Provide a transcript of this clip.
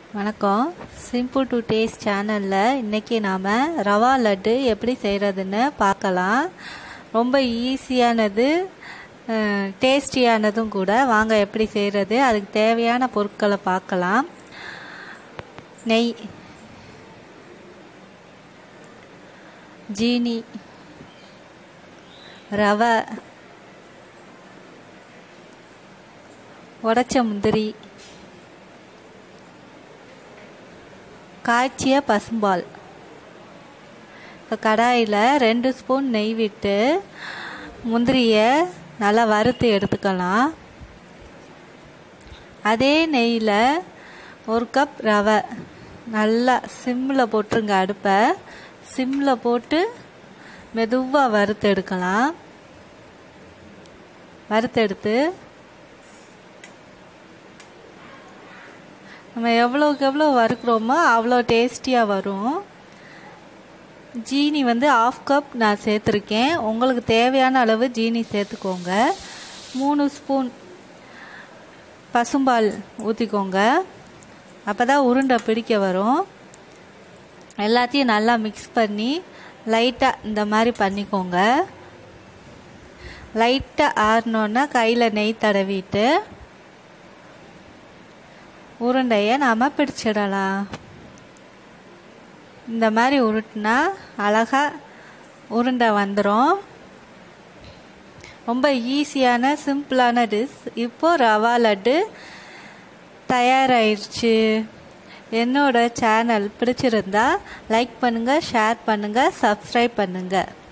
வணக்கம். Simple to taste சேனலில் இன்றைக்கி நாம் ரவா லட்டு எப்படி செய்கிறதுன்னு பார்க்கலாம். ரொம்ப ஈஸியானது, டேஸ்டியானதும் கூட. வாங்க எப்படி செய்கிறது, அதுக்கு தேவையான பொருட்களை பார்க்கலாம். நெய், ஜீனி, ரவை, உடைச்ச முந்திரி, காய்ச்சிய பசும்பால். இப்போ கடாயில் 2 ஸ்பூன் நெய் விட்டு முந்திரியை நல்லா வறுத்து எடுத்துக்கலாம். அதே நெய்யில் 1 கப் ரவை நல்லா சிம்மில் போட்டுருங்க. அடுப்பை சிம்மில் போட்டு மெதுவாக வறுத்து எடுக்கலாம். வறுத்தெடுத்து நம்ம எவ்வளோக்கு எவ்வளோ வறுக்கிறோமோ அவ்வளோ டேஸ்டியாக வரும். ஜீனி 1/2 கப் நான் சேர்த்துருக்கேன். உங்களுக்கு தேவையான அளவு ஜீனி சேர்த்துக்கோங்க. 3 ஸ்பூன் பசும்பால் ஊற்றிக்கோங்க. அப்போ தான் உருண்டை பிடிக்க வரும். எல்லாத்தையும் நல்லா மிக்ஸ் பண்ணி லைட்டாக இந்த மாதிரி பண்ணிக்கோங்க. லைட்டாக ஆறினோன்னா கையில் நெய் தடவிட்டு உருண்டையை நாம் பிடிச்சிடலாம். இந்த மாதிரி உருட்டினா அழகாக உருண்டை வந்துடும். ரொம்ப ஈஸியான சிம்பிளான டிஷ். இப்போது ரவா லட்டு தயாராகிடுச்சு. என்னோட சேனல் பிடிச்சிருந்தா லைக் பண்ணுங்கள், ஷேர் பண்ணுங்கள், சப்ஸ்கிரைப் பண்ணுங்கள்.